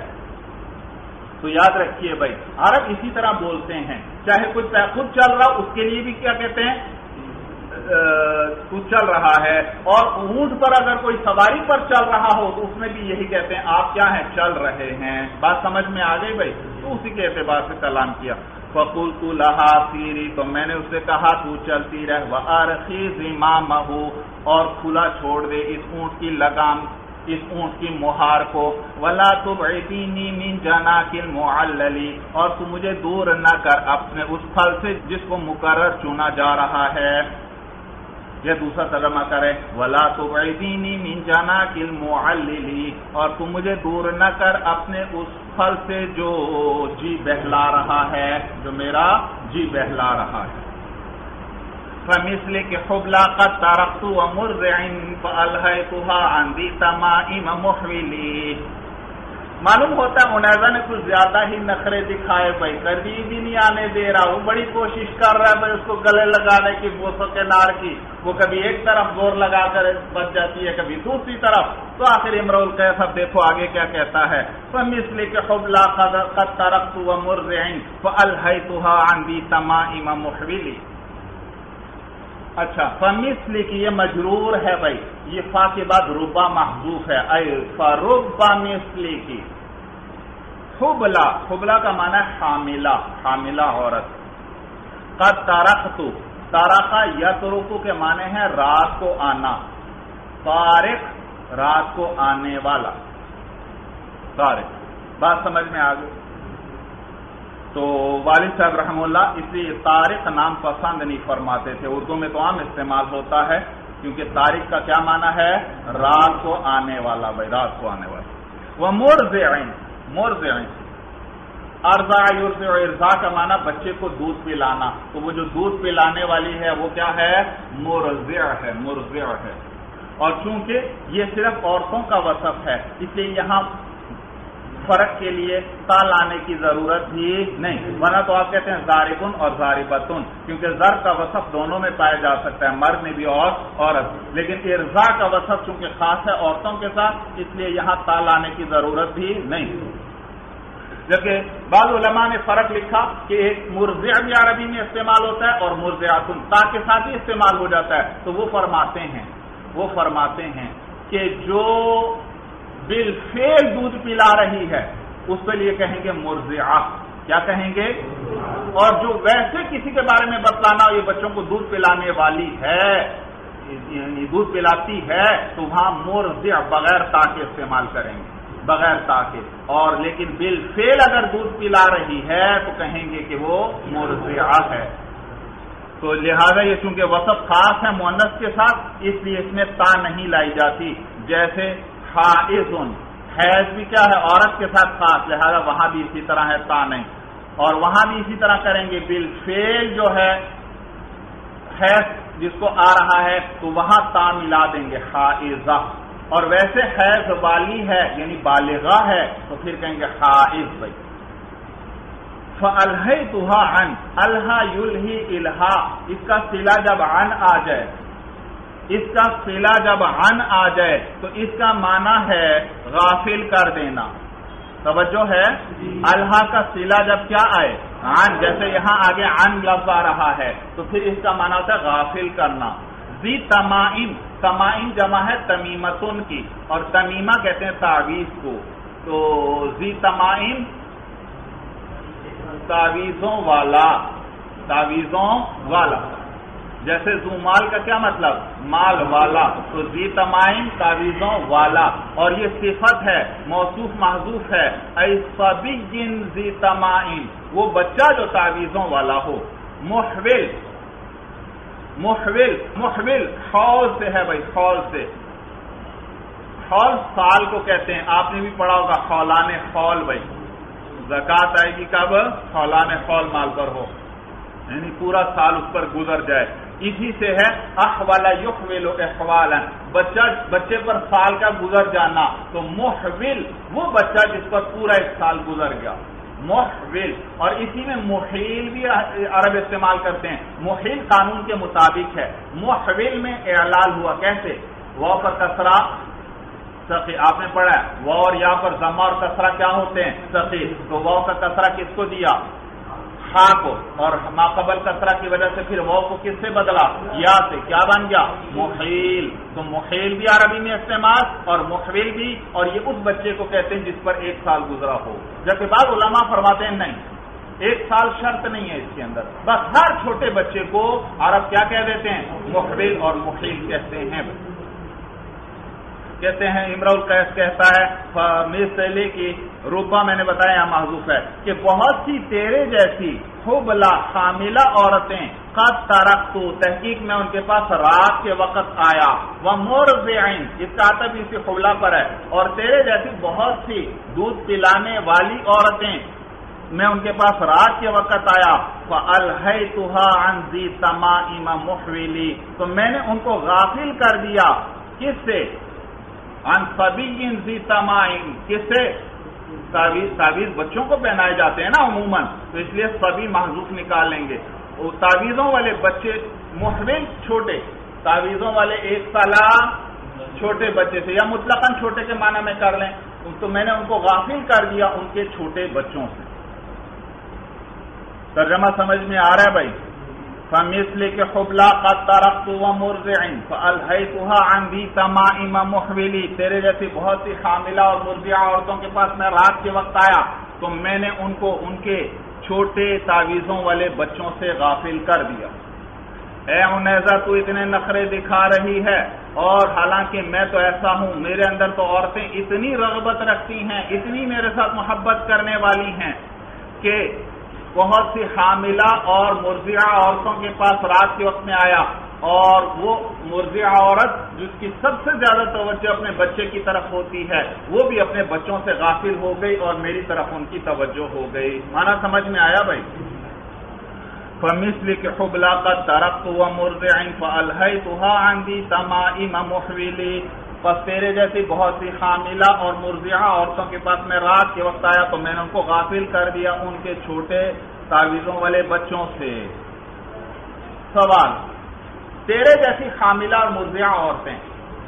تو یاد رکھیے بھائی عرب اسی طرح بولتے ہیں، چاہے کوئی خود چل رہا اس کے لیے بھی کیا کہتے ہیں؟ تو چل رہا ہے، اور اونٹ پر اگر کوئی سواری پر چل رہا ہو تو اس میں بھی یہی کہتے ہیں آپ کیا ہیں؟ چل رہے ہیں۔ بات سمجھ میں آ گئی بھائی؟ تو اسی کے اعتبار سے کلام کیا۔ فقلت لها سیری، تو میں نے اس سے کہا تو چلتی رہ، وارخی زمامہ، اور کھلا چھوڑ دے اس اونٹ کی لگام، اس اونٹ کی مہار کو، ولا تبعدینی من جناک المعلل، اور تو مجھے دور نہ کر اپنے اس پھل سے جس کو مقرر چنا جا رہا ہے. یہ دوسرا ترجمہ کرے، ولا تبعدینی من جناک المعلل، اور تو مجھے دور نہ کر اپنے اس پھل سے جو جی بہلا رہا ہے، جو میرا جی بہلا رہا ہے. فمثلک حبلا قد ترکت ومرضع فالہیتها عن ذی تمائم محولی. معلوم ہوتا ہے انیزہ نے کچھ زیادہ ہی نخرے دکھائے بھائی، قریب بھی نہیں آنے دے رہا، وہ بڑی کوشش کر رہا ہے بھائی اس کو گلے لگانے کی بوسوں کے نار کی، وہ کبھی ایک طرف زور لگا کر بچ جاتی ہے کبھی دوسری طرف. تو آخر امرؤ القیس اب دیکھو آگے کیا کہتا ہے، فمثلک حبلا قد ترکت ومرضع فالہیتها عن ذی تمائم محولی. اچھا، فمثلی کی یہ مجرور ہے بھائی، یہ فا کے بعد ربا محذوف ہے، اے فربا مثلی کی. حبلا، حبلا کا معنی ہے حاملہ، حاملہ عورت. قد ترکت، ترکا یترکو کے معنی ہے رات کو آنا، طارق رات کو آنے والا، طارق. بات سمجھ میں آ گئی؟ تو والد صاحب رحمہ اللہ اس لیے طارق نام پسند نہیں فرماتے تھے. اردو میں تو عام استعمال ہوتا ہے کیونکہ طارق کا کیا معنی ہے؟ رات کو آنے والا، بھائی رات کو آنے والا. وہ مرضع، مرضع ارضع یرضع، ارضاء کا معنی بچے کو دودھ پلانا، تو وہ جو دودھ پلانے والی ہے وہ کیا ہے؟ مرضع ہے، مرضع ہے. اور چونکہ یہ صرف عورتوں کا وصف ہے اس لیے یہاں فرق کے لیے تا لانے کی ضرورت بھی نہیں، ورنہ تو آپ کہتے ہیں ضاربن اور ضاربتن، کیونکہ ضرب کا وصف دونوں میں پایا جا سکتا ہے، مرد میں بھی اور عورت. لیکن ارضاء کا وصف چونکہ خاص ہے عورتوں کے ساتھ اس لیے یہاں تا لانے کی ضرورت بھی نہیں. جبکہ بعض علماء نے فرق لکھا کہ ایک مرضع بھی عربی میں استعمال ہوتا ہے اور مرضعاتن تا کے ساتھ ہی استعمال ہو جاتا ہے. تو وہ فرماتے ہیں وہ فرماتے ہیں کہ جو بالفعل دودھ پلا رہی ہے اس کے لیے کہیں گے مرضعہ. کیا کہیں گے؟ اور جو ویسے کسی کے بارے میں بتلانا یہ بچوں کو دودھ پلانے والی ہے، یعنی دودھ پلاتی ہے، تو وہاں مرضع بغیر تا کے استعمال کریں گے، بغیر تا کے. اور لیکن بالفعل اگر دودھ پلا رہی ہے تو کہیں گے کہ وہ مرضعہ ہے. تو لہذا یہ چونکہ وصف خاص ہے مؤنث کے ساتھ اس لیے اس میں تا نہیں لائی جاتی. جیسے حائض، حیض بھی کیا ہے؟ عورت کے ساتھ خاص، لہذا وہاں بھی اسی طرح ہے، تا نہیں. اور وہاں بھی اسی طرح کریں گے، بالفعل جو ہے حیض جس کو آ رہا ہے تو وہاں تا ملا دیں گے، حائضہ. اور ویسے حیض والی ہے یعنی بالغہ ہے تو پھر کہیں گے حائض. بھائی فَأَلْهَيْتُهَا عَنْ، الہا یلہی الہا، اس کا صلہ جب عن آ جائے، اس کا صلہ جب عن آ جائے تو اس کا معنی ہے غافل کر دینا. توجہ ہے؟ الہا کا صلہ جب کیا آئے؟ عن. جیسے یہاں آگے عن لفظ آ رہا ہے تو پھر اس کا معنی ہوتا ہے غافل کرنا. ذی تمائم، تمائم جمع ہے تمیمتن کی، اور تمیمہ کہتے ہیں تعویذ کو. تو ذی تمائم تعویذوں والا، تعویذوں والا. جیسے ذو مال کا کیا مطلب؟ مال والا. تو ذی تمائم تعویذوں والا، اور یہ صفت ہے موصوف محذوف ہے، اے صبی ذی تمائم، وہ بچہ جو تعویذوں والا ہو. محول، محول محول حول سے ہے بھائی، حول سے. حول سال کو کہتے ہیں، آپ نے بھی پڑھا ہوگا حولان حول. بھائی زکات آئے گی کب؟ حولان حول مال پر ہو، یعنی پورا سال اس پر گزر جائے. اسی سے ہے احول یحول احوالا، بچہ بچے پر سال کا گزر جانا. تو محول وہ بچہ جس پر پورا ایک سال گزر گیا، محول. اور اسی میں محیل بھی عرب استعمال کرتے ہیں. محیل قانون کے مطابق ہے. محول میں اعلال ہوا کیسے؟ واو پر کسرہ ثقیل، آپ نے پڑھا ہے واو اور یا پر ضمہ اور کسرہ کیا ہوتے ہیں؟ ثقیل. تو واو کا کسرہ کس کو دیا؟ ہا کو. اور ما قبل کسرہ کی وجہ سے پھر واو کو کس سے بدلا؟ یا سے. کیا بن گیا؟ محیل. تو محیل بھی عربی میں استعمال اور محول بھی، اور یہ اس بچے کو کہتے ہیں جس پر ایک سال گزرا ہو. جبکہ بعض علماء فرماتے ہیں نہیں، ایک سال شرط نہیں ہے اس کے اندر، بس ہر چھوٹے بچے کو عرب کیا کہہ دیتے ہیں؟ محول اور مخیل کہتے ہیں۔ کہتے ہیں امرؤ القیس کہتا ہے مثلی کی ربا، میں نے بتایا یہاں محذوف ہے، کہ بہت سی تیرے جیسی حبلا حاملہ عورتیں قد ترکت، تحقیق میں ان کے پاس رات کے وقت آیا، ومرضعین، اس کا عطف اسی حبلا پر ہے، اور تیرے جیسی بہت سی دودھ پلانے والی عورتیں میں ان کے پاس رات کے وقت آیا، فَأَلْهَيْتُهَا عَنْ ذِي تَمَائِمَ مُحْوِلِ، تو میں نے ان کو غافل کر دیا، کس سے؟ عن صبی ذی تمائم، کس سے؟ تعویذ، تعویذ بچوں کو پہنائے جاتے ہیں نا عموماً، تو اس لیے صبی محذوف نکال لیں گے۔ تعویذوں والے بچے محول چھوٹے، تعویذوں والے ایک سالہ چھوٹے بچے سے، یا مطلقاً چھوٹے کے معنی میں کر لیں، تو میں نے ان کو غافل کر دیا ان کے چھوٹے بچوں سے۔ ترجمہ سمجھ میں آ رہا ہے بھائی؟ فَمِثْلِ حُبْلَا قَدْ تَرَقْتُ وَمُرْضِعٍ فَأَلْهَيْتُهَا عَنْ ذِي تَمَائِمَ مُحْوِلِ، تیرے جیسی بہت سی حاملہ اور مرضعہ عورتوں کے پاس میں رات کے وقت آیا تو میں نے ان کو ان کے چھوٹے تعویذوں والے بچوں سے غافل کر دیا۔ اے عنیزہ، تو اتنے نخرے دکھا رہی ہے، اور حالانکہ میں تو ایسا ہوں، میرے اندر تو عورتیں اتنی رغبت رکھتی ہیں، اتنی میرے ساتھ محبت کرنے والی ہیں کہ بہت سی حاملہ اور مرضعہ عورتوں کے پاس رات کے وقت میں آیا، اور وہ مرضعہ عورت جس کی سب سے زیادہ توجہ اپنے بچے کی طرف ہوتی ہے، وہ بھی اپنے بچوں سے غافل ہو گئی اور میری طرف ان کی توجہ ہو گئی۔ معنی سمجھ میں آیا بھائی؟ فَمِثْلِ حُبْلَا قَدْ تَرَقْتُ وَمُرْضِعٍ فَأَلْهَيْتُهَا عَنْ ذِي تَمَائِمَ مُحْوِلِ، پس تیرے جیسی بہت سی حاملہ اور مرضعہ عورتوں کے پاس میں رات کے وقت آیا تو میں نے ان کو غافل کر دیا ان کے چھوٹے تعویذوں والے بچوں سے۔ سوال، تیرے جیسی حاملہ اور مرضعہ عورتیں،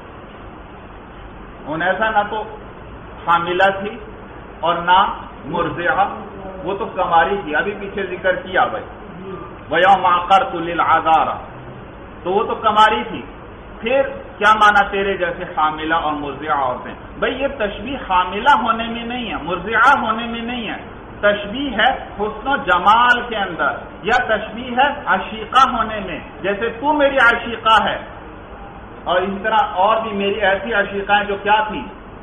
عنیزہ نہ تو حاملہ تھی اور نہ مرضعہ، وہ تو کماری تھی، ابھی پیچھے ذکر کیا بھائی، وَيَوْمَ عَقَرْتُ لِلْعَذَارَ، تو وہ تو کماری تھی۔ پھر کیا مانا تیرے جیسے حاملہ اور مرضعہ عورتیں؟ بھئی یہ تشبیہ حاملہ ہونے میں نہیں ہے، مرضعہ ہونے میں نہیں ہے، تشبیہ ہے حسن و جمال کے اندر، یا تشبیہ ہے عشیقہ ہونے میں، جیسے تو میری عشیقہ ہے، اور اس طرح اور بھی میری ایسی عشیقائیں جو کیا تھی؟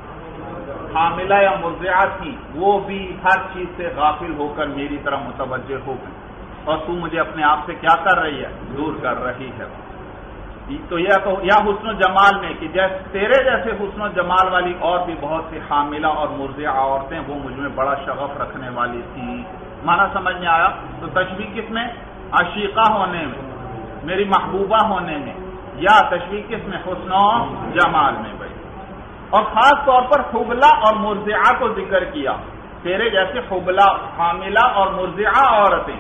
حاملہ یا مرضعہ تھی، وہ بھی ہر چیز سے غافل ہو کر میری طرف متوجہ ہو گئی، اور تو مجھے اپنے آپ سے کیا کر رہی ہے؟ دور کر رہی ہے۔ تو یہ تو یا حسن و جمال میں کہ جیسے تیرے جیسے حسن و جمال والی اور بھی بہت سی حاملہ اور مرضعہ عورتیں وہ مجھ میں بڑا شغف رکھنے والی تھیں۔ معنی سمجھ میں آیا؟ تو تشبیہ کس میں؟ عشیقہ ہونے میں، میری محبوبہ ہونے میں، یا تشبیہ کس میں؟ حسن و جمال میں بھائی۔ اور خاص طور پر حبلہ اور مرضعہ کو ذکر کیا، تیرے جیسے حبلہ حاملہ اور مرضعہ عورتیں،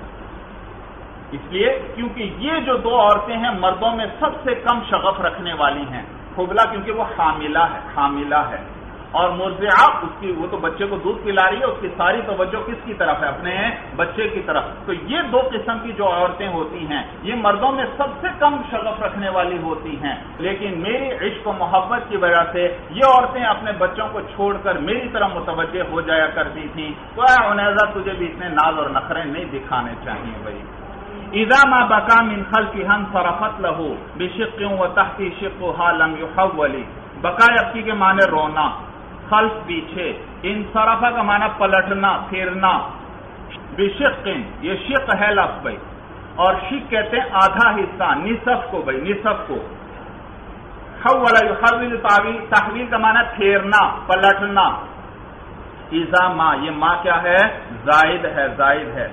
اس لیے کیونکہ یہ جو دو عورتیں ہیں مردوں میں سب سے کم شغف رکھنے والی ہیں۔ حبلہ کیونکہ وہ حاملہ ہے حاملہ ہے اور مرضعہ اس کی وہ تو بچے کو دودھ پلا رہی ہے، اس کی ساری توجہ کس کی طرف ہے؟ اپنے بچے کی طرف۔ تو یہ دو قسم کی جو عورتیں ہوتی ہیں یہ مردوں میں سب سے کم شغف رکھنے والی ہوتی ہیں، لیکن میری عشق و محبت کی وجہ سے یہ عورتیں اپنے بچوں کو چھوڑ کر میری طرف متوجہ ہو جایا کرتی تھیں۔ تو اے عنیزہ، تجھے بھی اتنے ناز اور نخرے نہیں دکھانے چاہیے بھائی۔ اذا ما بكى من خلفها انصرفت له بشق وتحت شقها لم يحول، بقا یبکی کے معنی رونا، خلف پیچھے، انصرفہ کا معنی پلٹنا پھرنا، بشق یہ شق ہے لفظ بھائی، اور شق کہتے ہیں آدھا حصہ، نصف کو بھائی، نصف کو۔ حول يحول تعویل، تحویل کا معنی پھیرنا پلٹنا۔ اذا ما، یہ ما کیا ہے؟ زائد ہے زائد ہے۔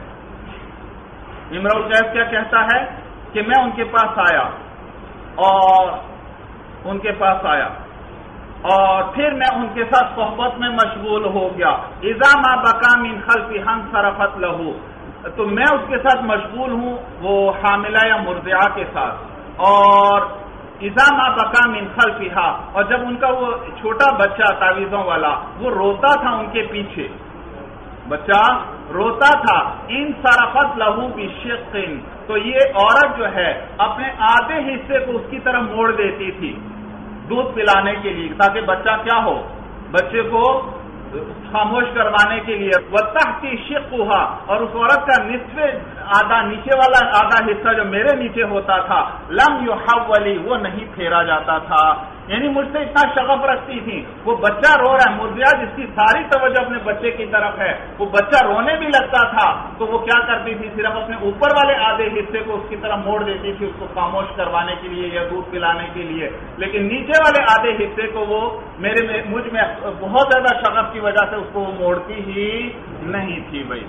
امرؤ القیس کیا کہتا ہے کہ میں ان کے پاس آیا اور ان کے پاس آیا اور پھر میں ان کے ساتھ صحبت میں مشغول ہو گیا۔ اذا ما بقى من خلفها انصرفت له، تو میں اس کے ساتھ مشغول ہوں وہ حاملہ یا مرضعہ کے ساتھ، اور اذا ما بقى من خلفها، اور جب ان کا وہ چھوٹا بچہ تعویذوں والا وہ روتا تھا ان کے پیچھے، بچہ روتا تھا، ان صرفت لہو بشق، تو یہ عورت جو ہے اپنے آدھے حصے کو اس کی طرف موڑ دیتی تھی دودھ پلانے کے لیے، تاکہ بچہ کیا ہو؟ بچے کو خاموش کروانے کے لیے، وَتَحْتِ شِقُّهَا، اور اس عورت کا نصف آدھا نیچے والا آدھا حصہ جو میرے نیچے ہوتا تھا، لم يحولی، وہ نہیں پھیرا جاتا تھا. یعنی مجھ سے اتنا شغف رکھتی تھی. وہ بچہ رو رہا ہے، مرضیہ جس کی ساری توجہ اپنے بچے کی طرف ہے، وہ بچہ رونے بھی لگتا تھا تو وہ کیا کرتی تھی، صرف اپنے اوپر والے آدھے حصے کو اس کی طرف موڑ دیتی تھی، اس کو خاموش کروانے کے لیے یا دودھ پلانے کے لیے، لیکن نیچے والے آدھے حصے کو وہ میرے میں مجھ میں بہت زیادہ شغف کی وجہ سے اس کو وہ موڑتی ہی نہیں تھی. بھائی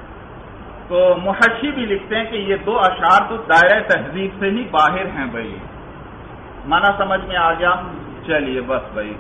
تو محشی بھی لکھتے ہیں کہ یہ دو اشعار تو دائرہ تہذیب سے ہی باہر ہیں. بھائی معنی سمجھ میں آ گیا؟ چلیے بس بھائی،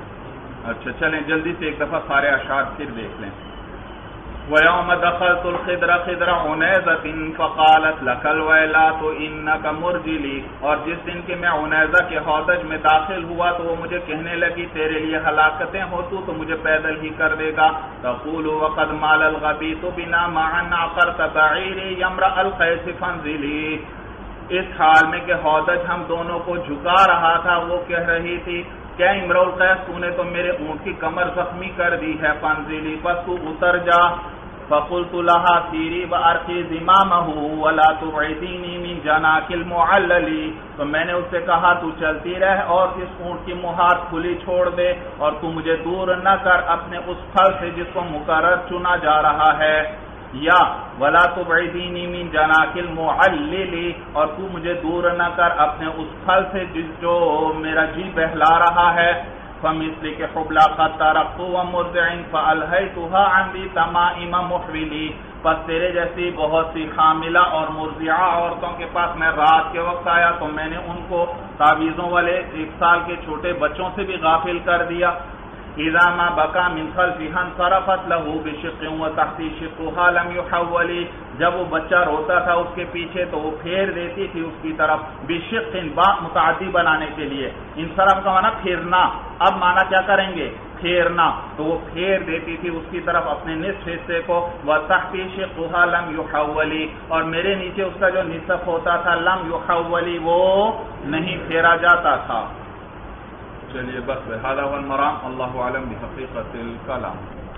اچھا چلیں جلدی سے ایک دفعہ سارے اشعار پھر دیکھ لیں. وَيَوْمَ دَخَلْتُ الْخِدْرَ خِدْرَ عُنَيْزَةٍ فَقَالَتْ لَكَ الْوَيْلَاتُ إِنَّكَ مُرْجِلِي، اور جس دن کہ میں عنیزہ کے ہودج میں داخل ہوا تو وہ مجھے کہنے لگی تیرے لیے ہلاکتیں ہو تو تو مجھے پیدل ہی کر دے گا. تقول وقد مال الغبیط بنا معا عقرت بعیری یمرأ القیس فانزلی، اس حال میں کہ ہودج ہم دونوں کو جھکا رہا تھا وہ کہہ رہی تھی کیا امرؤ القیس تو نے تو میرے اونٹ کی کمر زخمی کر دی ہے، فانزلی بس تو اتر جا. فقلت لها سیری وارقی زمامہ ولا تبعدینی من جناک المعلل، تو میں نے اس سے کہا تو چلتی رہ اور اس اونٹ کی مہار کھلی چھوڑ دے اور تو مجھے دور نہ کر اپنے اس پھل سے جس کو مقرر چنا جا رہا ہے، یا ولا تبعدینی من جناک المعلل، اور تو مجھے دور نہ کر اپنے اس پھل سے جو میرا جی بہلا رہا ہے. فَمِثْلِكَ حُبْلَى قَدْ تَرَقْتُ وَمُرْضِعٍ فَأَلْهَيْتُهَا عَنْدِي تَمَائِمَ مُحْوِلِي، پس تیرے جیسی بہت سی حاملہ اور مرضعہ عورتوں کے پاس میں رات کے وقت آیا تو میں نے ان کو تعویذوں والے ایک سال کے چھوٹے بچوں سے بھی غافل کر دیا. اذا ما بکا من خلفها انصرفت له بشق وتحت شقها لم يحول، جب وہ بچہ روتا تھا اس کے پیچھے تو وہ پھیر دیتی تھی اس کی طرف، بشق با متعدی بنانے کے لیے، انصرف کا معنی پھیرنا، اب معنی کیا کریں گے پھیرنا، تو وہ پھیر دیتی تھی اس کی طرف اپنے نصف حصے کو. وتحت شقها لم يحول، اور میرے نیچے اس کا جو نصف ہوتا تھا لم يحول، وہ نہیں پھیرا جاتا تھا. چلیے بس هذا هو المرام، اللہ اعلم بحقیقت الکلام.